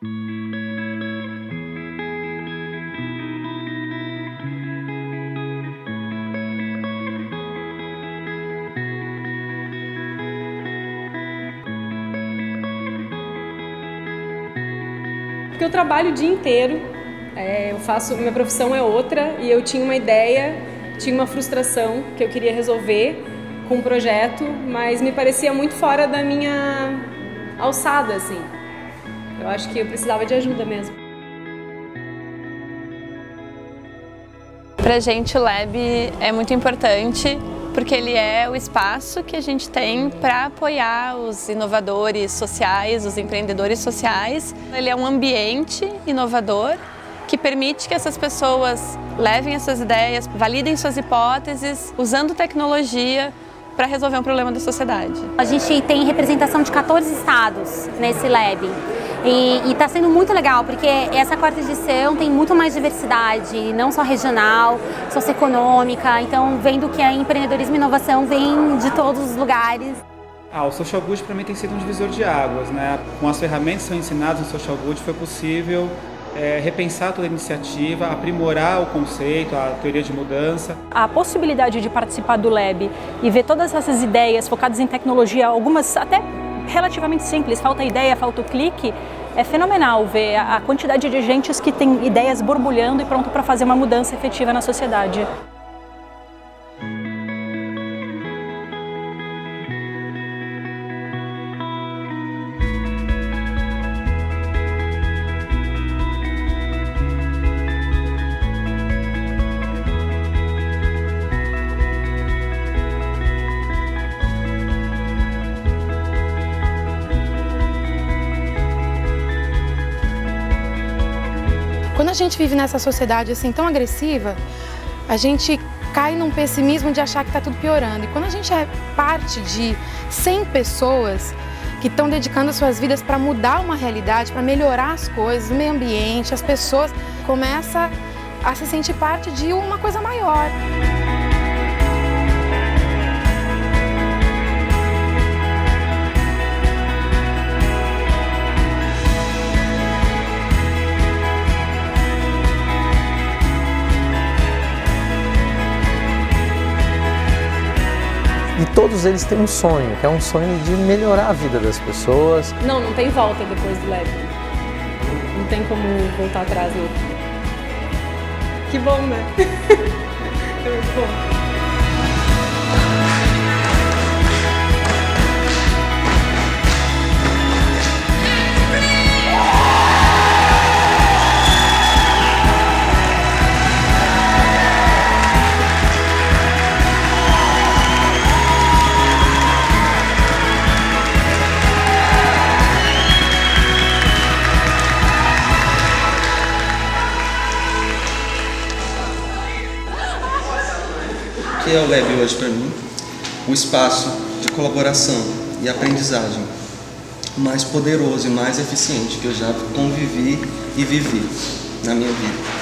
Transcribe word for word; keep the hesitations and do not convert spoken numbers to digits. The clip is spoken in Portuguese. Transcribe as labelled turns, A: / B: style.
A: Porque eu trabalho o dia inteiro, é, eu faço, minha profissão é outra e eu tinha uma ideia, tinha uma frustração que eu queria resolver com um projeto, mas me parecia muito fora da minha alçada, assim. Eu acho que eu precisava de ajuda mesmo.
B: Pra gente o Lab é muito importante porque ele é o espaço que a gente tem para apoiar os inovadores sociais, os empreendedores sociais. Ele é um ambiente inovador que permite que essas pessoas levem as suas ideias, validem suas hipóteses, usando tecnologia para resolver um problema da sociedade.
C: A gente tem representação de quatorze estados nesse Lab. E está sendo muito legal, porque essa quarta edição tem muito mais diversidade, não só regional, socioeconômica, então vendo que a empreendedorismo e inovação vem de todos os lugares.
D: Ah, o Social Good para mim tem sido um divisor de águas, né? Com as ferramentas que são ensinadas no Social Good foi possível é, repensar toda a iniciativa, aprimorar o conceito, a teoria de mudança.
E: A possibilidade de participar do Lab e ver todas essas ideias focadas em tecnologia, algumas até relativamente simples, falta ideia, falta o clique, é fenomenal ver a quantidade de gente que tem ideias borbulhando e pronto para fazer uma mudança efetiva na sociedade.
F: Quando a gente vive nessa sociedade assim tão agressiva, a gente cai num pessimismo de achar que está tudo piorando. E quando a gente é parte de cem pessoas que estão dedicando suas vidas para mudar uma realidade, para melhorar as coisas, o meio ambiente, as pessoas, começa a se sentir parte de uma coisa maior.
G: E todos eles têm um sonho, que é um sonho de melhorar a vida das pessoas.
A: Não, não tem volta depois do Lab. Não tem como voltar atrás, não. Que bom, né? É muito bom.
H: O que é o Lab hoje para mim? Um espaço de colaboração e aprendizagem mais poderoso e mais eficiente que eu já convivi e vivi na minha vida.